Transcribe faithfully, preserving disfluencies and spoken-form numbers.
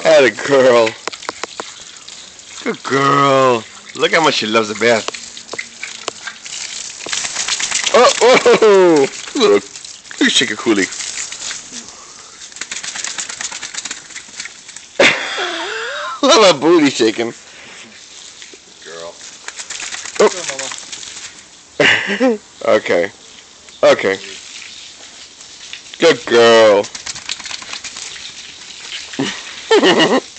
Had a girl. Good girl. Look how much she loves the bath. Oh, oh, little, look at Shaker Coolie. Look at my booty shaking. Girl. Oh. Okay. Okay. Good girl.